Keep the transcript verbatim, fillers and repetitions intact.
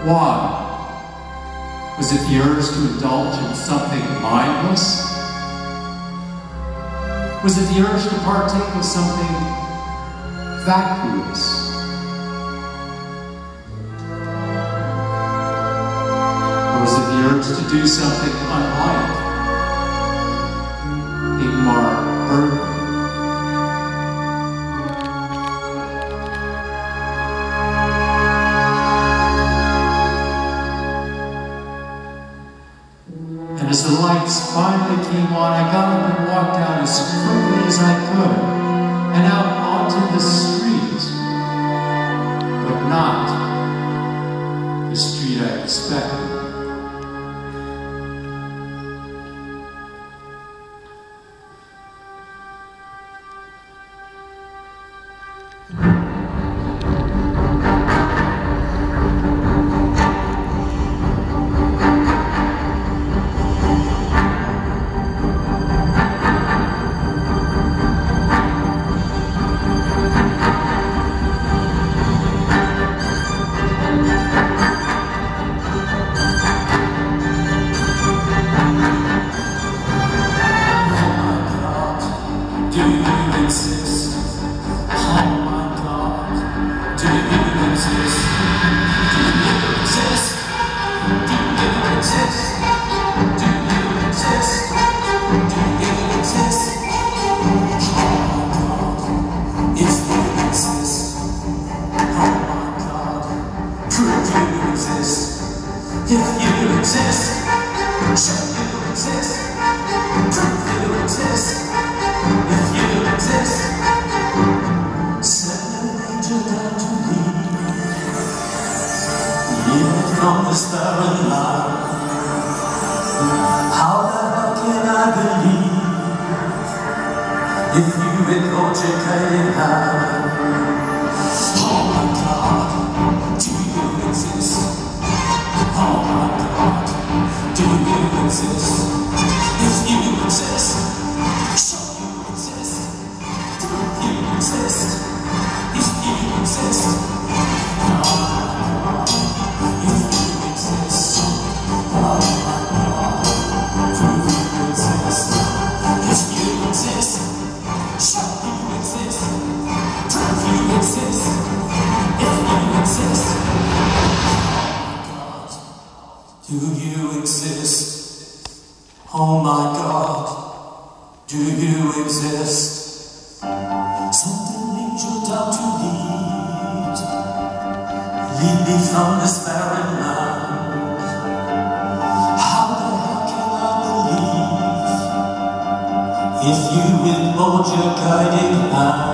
Why? Was it the urge to indulge in something mindless? Was it the urge to partake of something vacuous? Or was it the urge to do something unlike Ingmar Bergman? And as the lights finally came on, I got up and walked out as quickly as I could and out onto the street, but not the street I expected. Do you exist? Oh my God. Do you exist? Do you exist? Do you exist? Do you exist? Do you exist? Oh my God. If you exist. Oh my God. Prove you exist. If you exist. Show you exist. Prove you exist. If you exist, send an angel down to me, even from this barren land. How the hell can I believe if you indulge your guiding hand? Oh my God, do you exist? Oh my God, do you exist? If you exist, show exist. If you exist, oh my God. If you exist, oh my God. Prove you exist. If you exist, show you exist. Prove you exist. If you exist, oh my God. Do you exist? Oh my God. Do you exist? Send an angel down to lead, lead me from this barren land. How the hell can I believe if you indulge your guiding hand?